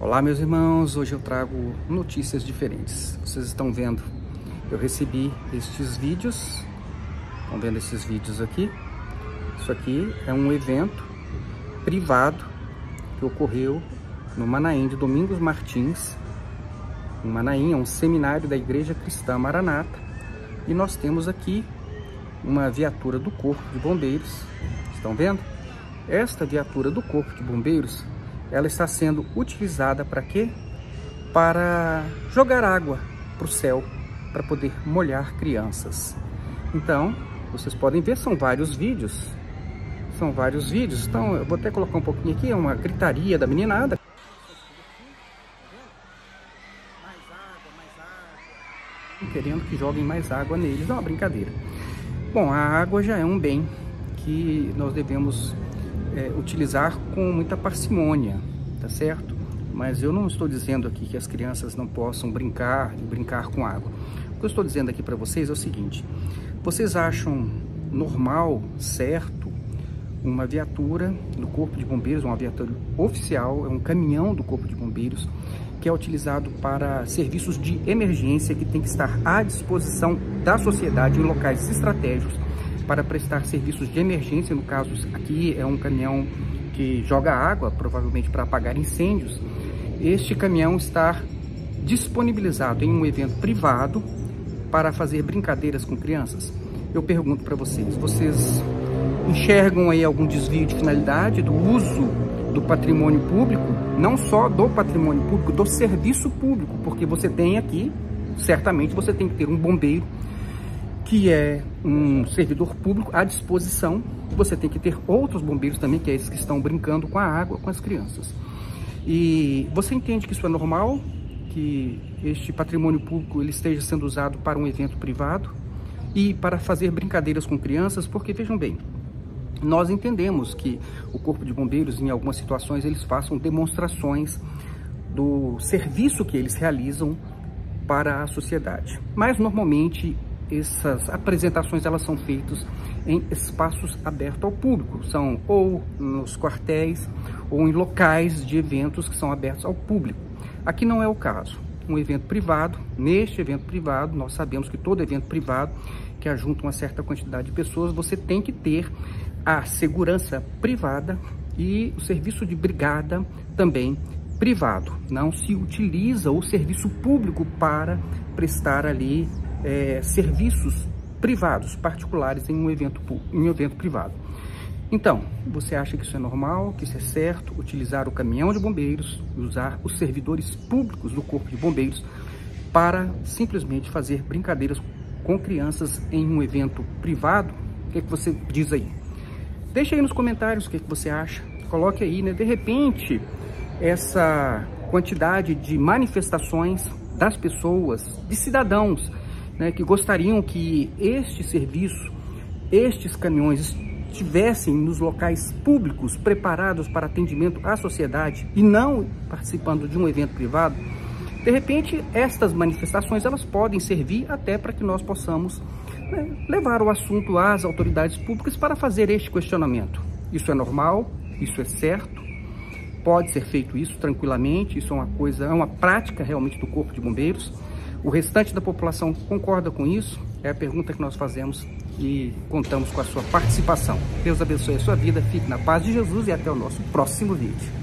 Olá, meus irmãos, hoje eu trago notícias diferentes. Vocês estão vendo, eu recebi estes vídeos, estão vendo esses vídeos aqui? Isso aqui é um evento privado que ocorreu no Manaim de Domingos Martins. Em Manaim é um seminário da Igreja Cristã Maranata e nós temos aqui uma viatura do Corpo de Bombeiros. Estão vendo? Esta viatura do Corpo de Bombeiros, ela está sendo utilizada para quê? Para jogar água para o céu, para poder molhar crianças. Então, vocês podem ver, são vários vídeos. Então, eu vou até colocar um pouquinho aqui, é uma gritaria da meninada. Querendo que joguem mais água neles, é uma brincadeira. Bom, a água já é um bem que nós devemos utilizar com muita parcimônia, tá certo? Mas eu não estou dizendo aqui que as crianças não possam brincar com água. O que eu estou dizendo aqui para vocês é o seguinte: vocês acham normal, certo, uma viatura do Corpo de Bombeiros, uma viatura oficial, é um caminhão do Corpo de Bombeiros, que é utilizado para serviços de emergência, que tem que estar à disposição da sociedade em locais estratégicos para prestar serviços de emergência. No caso aqui é um caminhão que joga água, provavelmente para apagar incêndios. Este caminhão está disponibilizado em um evento privado para fazer brincadeiras com crianças. Eu pergunto para vocês, vocês enxergam aí algum desvio de finalidade do uso do patrimônio público? Não só do patrimônio público, do serviço público, porque você tem aqui, certamente você tem que ter um bombeiro, que é um servidor público à disposição. Você tem que ter outros bombeiros também, que é esses que estão brincando com a água, com as crianças. E você entende que isso é normal? Que este patrimônio público ele esteja sendo usado para um evento privado e para fazer brincadeiras com crianças? Porque, vejam bem, nós entendemos que o Corpo de Bombeiros, em algumas situações, eles façam demonstrações do serviço que eles realizam para a sociedade. Mas, normalmente, essas apresentações elas são feitas em espaços abertos ao público, são ou nos quartéis ou em locais de eventos que são abertos ao público. Aqui não é o caso, um evento privado. Neste evento privado, nós sabemos que todo evento privado que ajunta uma certa quantidade de pessoas, você tem que ter a segurança privada e o serviço de brigada também privado. Não se utiliza o serviço público para prestar ali serviços privados, particulares em um evento privado. Então, você acha que isso é normal, que isso é certo, utilizar o caminhão de bombeiros, usar os servidores públicos do Corpo de Bombeiros para simplesmente fazer brincadeiras com crianças em um evento privado? O que é que você diz aí? Deixa aí nos comentários o que é que você acha. Coloque aí, né? De repente, essa quantidade de manifestações das pessoas, de cidadãos, né, que gostariam que este serviço, estes caminhões estivessem nos locais públicos preparados para atendimento à sociedade e não participando de um evento privado. De repente, estas manifestações elas podem servir até para que nós possamos levar o assunto às autoridades públicas para fazer este questionamento. Isso é normal? Isso é certo? Pode ser feito isso tranquilamente? Isso é uma prática realmente do Corpo de Bombeiros? O restante da população concorda com isso? É a pergunta que nós fazemos e contamos com a sua participação. Deus abençoe a sua vida, fique na paz de Jesus e até o nosso próximo vídeo.